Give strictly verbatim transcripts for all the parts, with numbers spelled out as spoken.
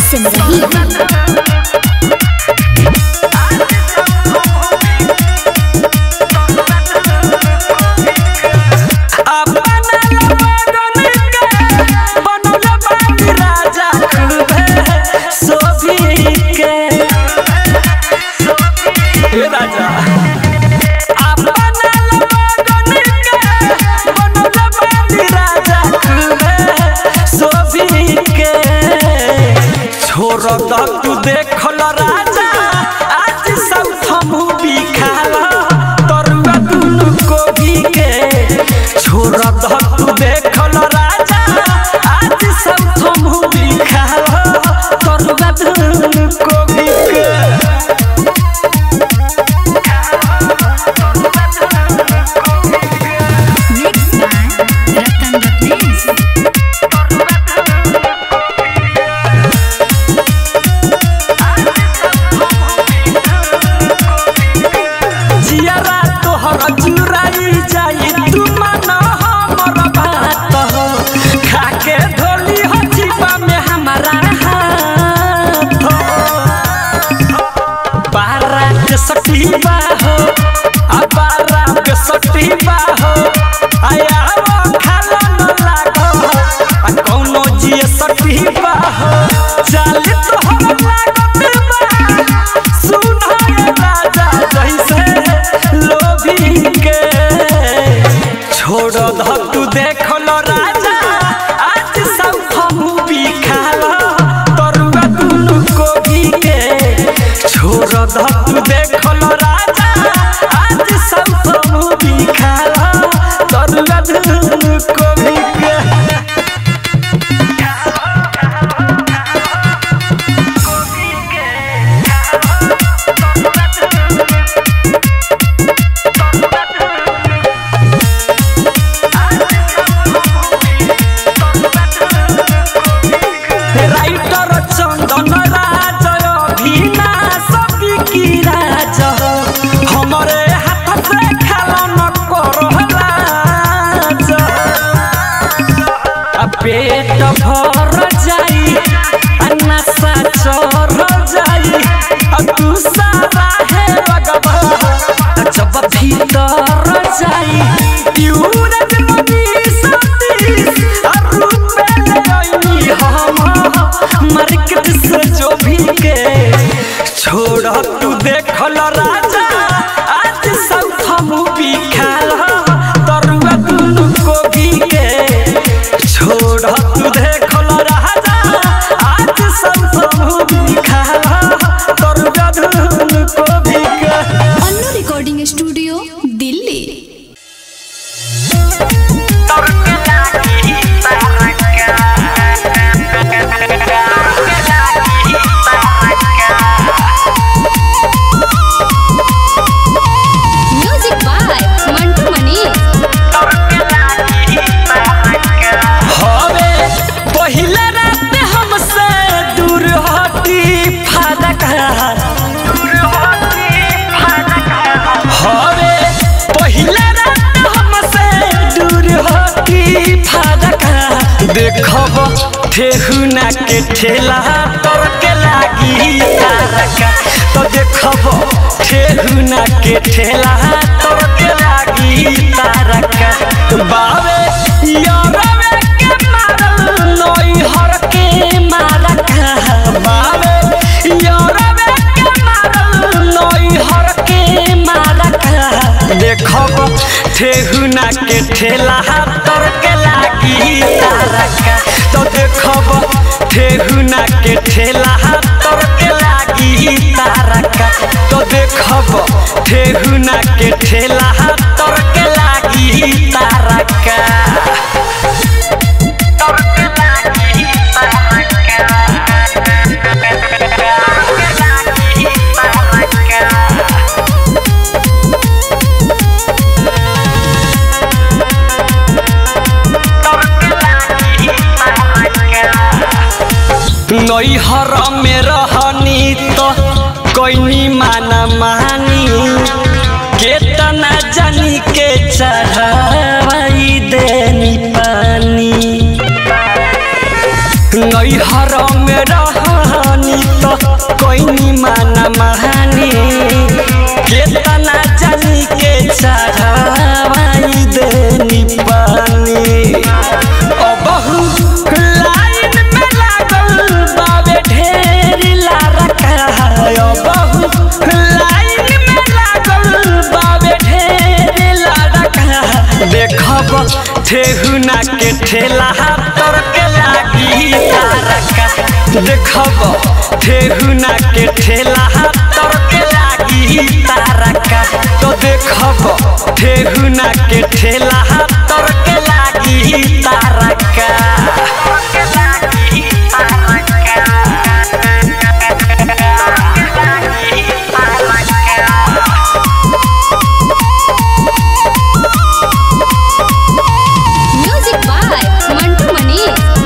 सिमरही तू देखल राजा आज सब मूवी खाला तरुआ दुनु कोबी के छोड़ द तू देखल राजा आज सब मूवी खाला तरुआ दुनु कोबी के सटीबा हो अबारा के सटीबा हो आया वो खाला न लागो आ कोनो जी सटीबा हो चल तो हम लागत बा सुन राजा जैसे लोभी के छोड़ द तू देखल राजा आज सब मूवी खाला तरुआ दुनु कोबी के छोड़ द तू देखल राजा आज सब मूवी खाला तरुआ दुनु कोबी के राइटर चंदन राज अभिना सभी की राज हमरे हाथ से खाला न करला पेट भर जाई नशा चढ़ जाई तू सारा है लगबा जब भीतर जाई यूरज मनी सतीश रूपे लईनी हम मार्केट से जो भी के छोड़ तू देखल राजा आज सब मूवी खाला तरुआ दुनु कोबी के छोड़ तू देखल राजा आज सब मूवी खाला तरुआ दुनु कोबी के। Annu recording studio Delhi. Music by Mantu Mani. हवे पहिला रात हमसे दूर हटी फादक हवे पहिला रात हमसे दूर हटी फादक देखब ठेहुना के ठेला तोर के लागी तारका तो देखब ठेहुना के ठेला तोर के लागी तारका बावे यारवे के मारल नई हर के मारका बावे यारवे के मारल नई हर के मारका देखब ठेहुना के ठेला तोर के लागी तारका तो देखब ठेहुना के ठेला तोर के लागी तारका तो देखब ठेहुना के ठेला तोर के लागी तारका तोर के लागी तारका नैहर में रहनी तो कोई माना मानी केतना जानी के चढ़ाई देनी पानी नैहर में रह महानी केतना जानी के चढ़ावाई देनी पानी ओ बहु लाइन में लागल बावे ढेर लारा का ओ बहु लाइन में लागल बावे ढेर लारा का देखब ठेहुना के ठेला तर के लागी तारा का देखब ठेहुना के ठेला तर के लागी तारा का तो देखब ठेहुना के ठेला तर के लागी तारा का म्यूजिक बाय मंटू मनी।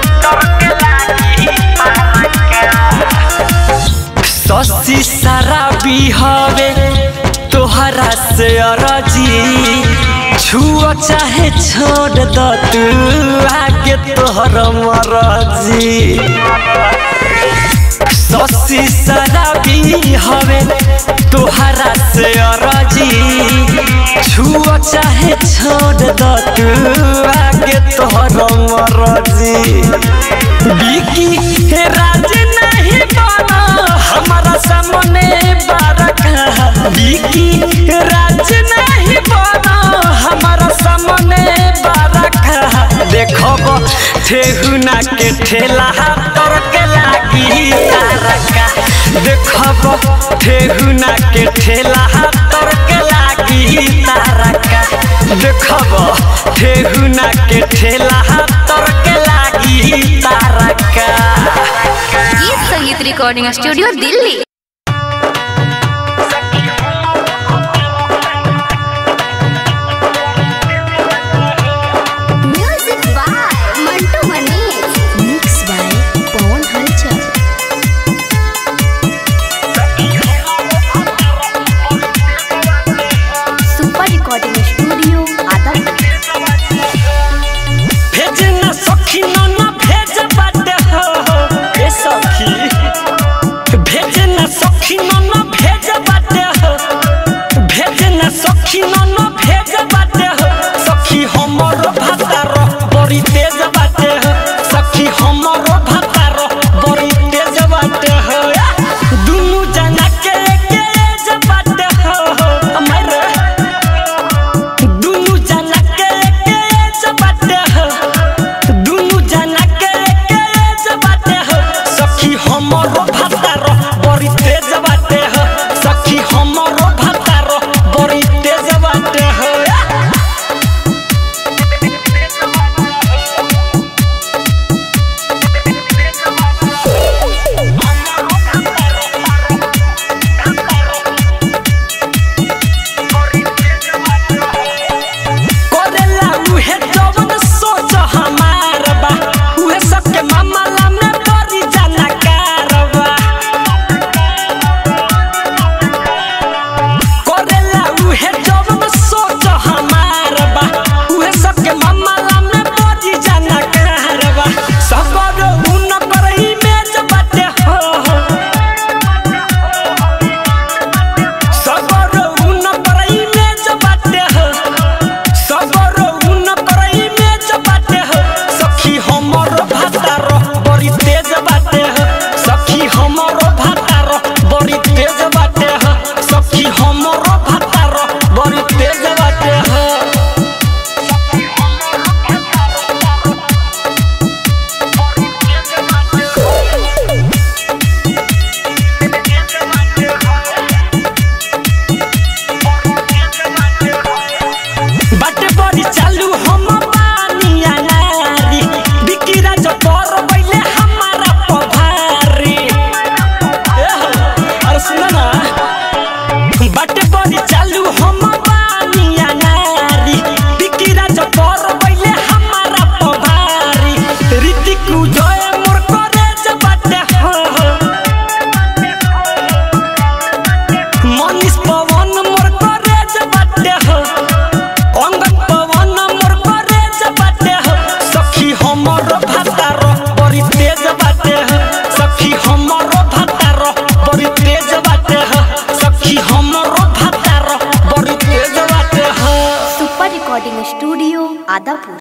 ससी शराबी हवे तोहरा से अरजी छुआ चाहे छोड़ द तू आगे तोहर मरजी ससी शराबी हवे तोहरा से अरजी छुआ चाहे छोड़ द तू आगे तोहर मरजी बिकी राज नहीं बना हमारा सामने बारका बिकी राज नहीं बना हमारा सामने बारका देखब ठेहुना के ठेला तर के लागी तारका देखब ठेहुना के ठेला तर के लागी तारका देखब ठेहुना के ठेला तर के लागी तारका। गीत संगीत recording studio Delhi. Music by Mantu Mani. Mix by Pawan Halchal. Super recording studio आदम। भेजना सखी ना भेज बाटे हो ए सखी भेजना स्टूडियो आदापुर।